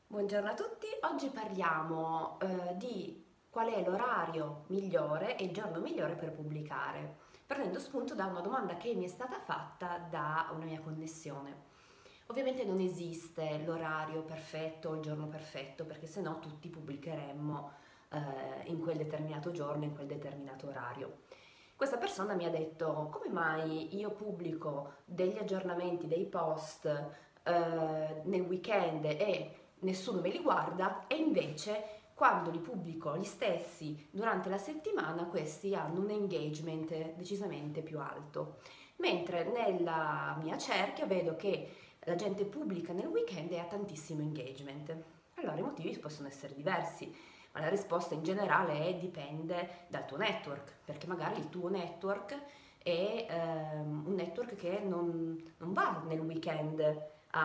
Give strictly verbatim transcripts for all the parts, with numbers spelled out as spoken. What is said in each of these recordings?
Buongiorno a tutti, oggi parliamo eh, di qual è l'orario migliore e il giorno migliore per pubblicare, prendendo spunto da una domanda che mi è stata fatta da una mia connessione. Ovviamente non esiste l'orario perfetto o il giorno perfetto, perché sennò tutti pubblicheremmo eh, in quel determinato giorno, in quel determinato orario. Questa persona mi ha detto: come mai io pubblico degli aggiornamenti, dei post eh, nel weekend e nessuno me li guarda, e invece quando li pubblico gli stessi durante la settimana questi hanno un engagement decisamente più alto, mentre nella mia cerchia vedo che la gente pubblica nel weekend e ha tantissimo engagement. Allora i motivi possono essere diversi, ma la risposta in generale è: dipende dal tuo network, perché magari il tuo network è ehm, un network che non, non va nel weekend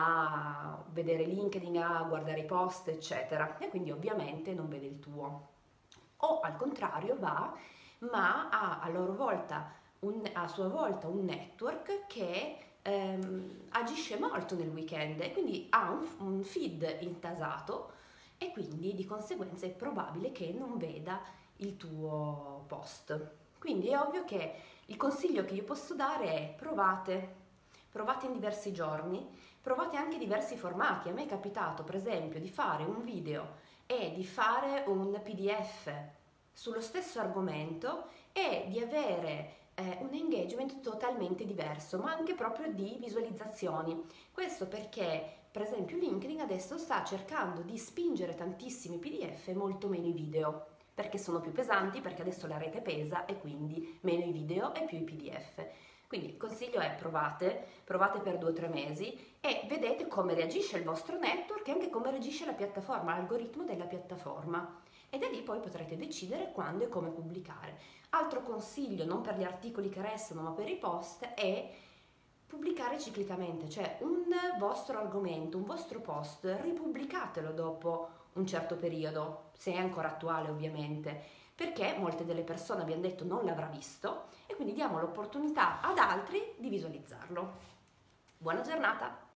a vedere LinkedIn, a guardare i post, eccetera, e quindi ovviamente non vede il tuo. O al contrario va, ma ha a loro volta un, a sua volta un network che ehm, agisce molto nel weekend e quindi ha un, un feed intasato, e quindi di conseguenza è probabile che non veda il tuo post. Quindi è ovvio che il consiglio che io posso dare è: provate, provate in diversi giorni, provate anche diversi formati. A me è capitato per esempio di fare un video e di fare un P D F sullo stesso argomento e di avere eh, un engagement totalmente diverso, ma anche proprio di visualizzazioni. Questo perché per esempio LinkedIn adesso sta cercando di spingere tantissimi P D F e molto meno i video, perché sono più pesanti, perché adesso la rete pesa e quindi meno i video e più i P D F. Quindi il consiglio è: provate, provate per due o tre mesi e vedete come reagisce il vostro network e anche come reagisce la piattaforma, l'algoritmo della piattaforma. E da lì poi potrete decidere quando e come pubblicare. Altro consiglio, non per gli articoli che restano ma per i post, è pubblicare ciclicamente, cioè un vostro argomento, un vostro post, ripubblicatelo dopo un certo periodo, se è ancora attuale ovviamente, perché molte delle persone, abbiamo detto, non l'avrà visto, e quindi diamo l'opportunità ad altri di visualizzarlo. Buona giornata!